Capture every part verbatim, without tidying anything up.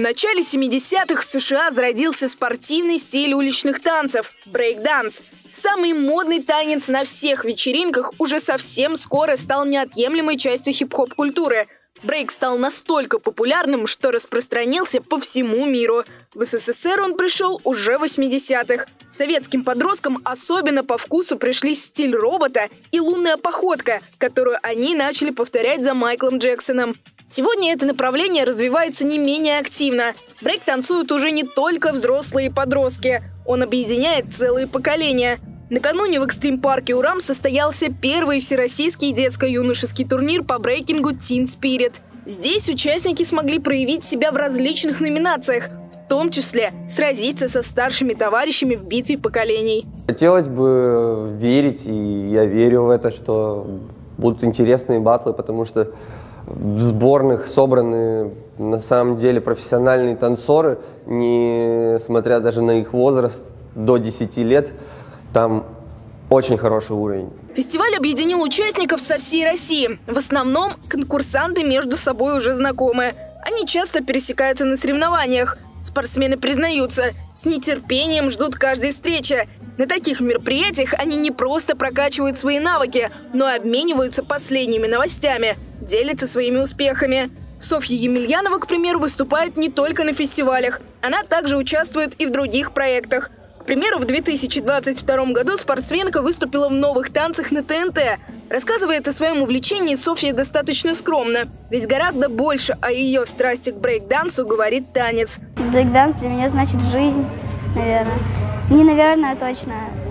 начале семидесятых в США зародился спортивный стиль уличных танцев – брейк-данс. Самый модный танец на всех вечеринках уже совсем скоро стал неотъемлемой частью хип-хоп-культуры. Брейк стал настолько популярным, что распространился по всему миру. В СССР он пришел уже в восьмидесятых. Советским подросткам особенно по вкусу пришли стиль робота и лунная походка, которую они начали повторять за Майклом Джексоном. Сегодня это направление развивается не менее активно. Брейк танцуют уже не только взрослые и подростки. Он объединяет целые поколения. Накануне в экстрим-парке Урам состоялся первый всероссийский детско-юношеский турнир по брейкингу Teen Spirit. Здесь участники смогли проявить себя в различных номинациях, в том числе сразиться со старшими товарищами в битве поколений. Хотелось бы верить, и я верю в это, что будут интересные баттлы, потому что в сборных собраны на самом деле профессиональные танцоры, несмотря даже на их возраст до десяти лет, там очень хороший уровень. Фестиваль объединил участников со всей России. В основном конкурсанты между собой уже знакомы. Они часто пересекаются на соревнованиях. Спортсмены признаются, с нетерпением ждут каждой встречи. На таких мероприятиях они не просто прокачивают свои навыки, но и обмениваются последними новостями, делятся своими успехами. Софья Емельянова, к примеру, выступает не только на фестивалях. Она также участвует и в других проектах. К примеру, в две тысячи двадцать втором году спортсменка выступила в новых танцах на ТНТ. Рассказывает о своем увлечении Софья достаточно скромно, ведь гораздо больше о ее страсти к брейк-дансу говорит танец. Брейк-данс для меня значит жизнь, наверное. Не наверное, а точно.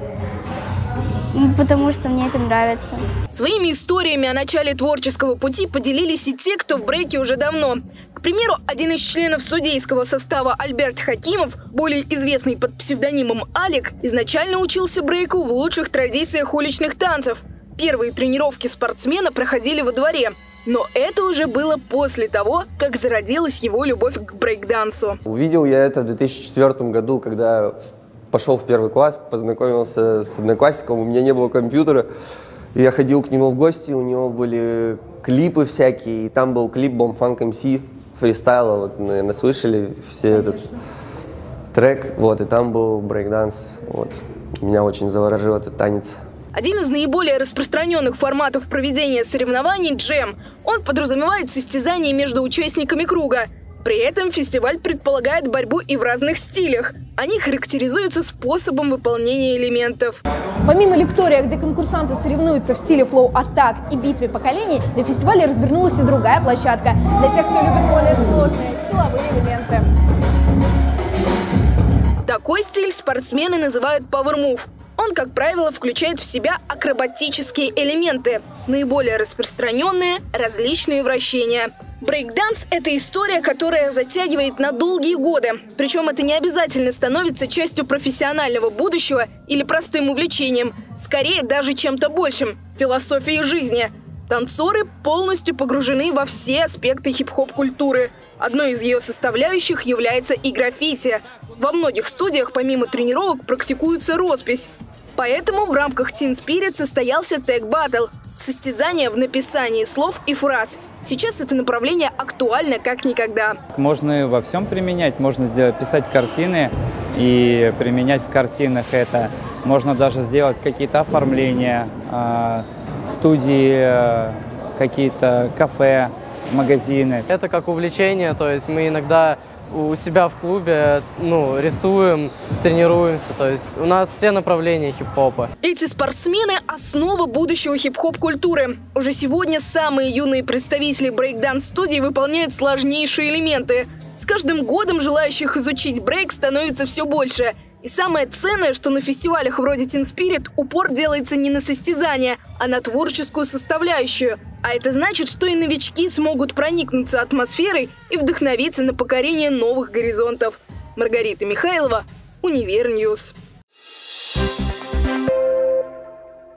Потому что мне это нравится. Своими историями о начале творческого пути поделились и те, кто в брейке уже давно. К примеру, один из членов судейского состава Альберт Хакимов, более известный под псевдонимом Алик, изначально учился брейку в лучших традициях уличных танцев. Первые тренировки спортсмена проходили во дворе. Но это уже было после того, как зародилась его любовь к брейк-дансу. Увидел я это в две тысячи четвёртом году, когда пошел в первый класс, познакомился с одноклассником, у меня не было компьютера. Я ходил к нему в гости, у него были клипы всякие, и там был клип Bomb Funk эм си, фристайла, вот, наверное, слышали все этот трек, вот, и там был брейк-данс, вот. Меня очень заворожил этот танец. Один из наиболее распространенных форматов проведения соревнований – джем. Он подразумевает состязание между участниками круга. При этом фестиваль предполагает борьбу и в разных стилях. Они характеризуются способом выполнения элементов. Помимо лектория, где конкурсанты соревнуются в стиле флоу-аттак и битве поколений, на фестивале развернулась и другая площадка для тех, кто любит более сложные силовые элементы. Такой стиль спортсмены называют Power Move. Он, как правило, включает в себя акробатические элементы, наиболее распространенные – различные вращения. Брейк-данс – это история, которая затягивает на долгие годы. Причем это не обязательно становится частью профессионального будущего или простым увлечением. Скорее, даже чем-то большим – философией жизни. Танцоры полностью погружены во все аспекты хип-хоп-культуры. Одной из ее составляющих является и граффити. Во многих студиях помимо тренировок практикуется роспись. Поэтому в рамках Teen Spirit состоялся тег-баттл – состязание в написании слов и фраз. Сейчас это направление актуально как никогда. Можно во всем применять, можно сделать, писать картины и применять в картинах это. Можно даже сделать какие-то оформления, студии, какие-то кафе, магазины. Это как увлечение, то есть мы иногда у себя в клубе ну, рисуем, тренируемся, то есть у нас все направления хип-хопа. Эти спортсмены – основа будущего хип-хоп-культуры. Уже сегодня самые юные представители брейк-данс-студий выполняют сложнейшие элементы. С каждым годом желающих изучить брейк становится все больше. И самое ценное, что на фестивалях вроде Teen Spirit упор делается не на состязание, а на творческую составляющую. А это значит, что и новички смогут проникнуться атмосферой и вдохновиться на покорение новых горизонтов. Маргарита Михайлова, Универньюз.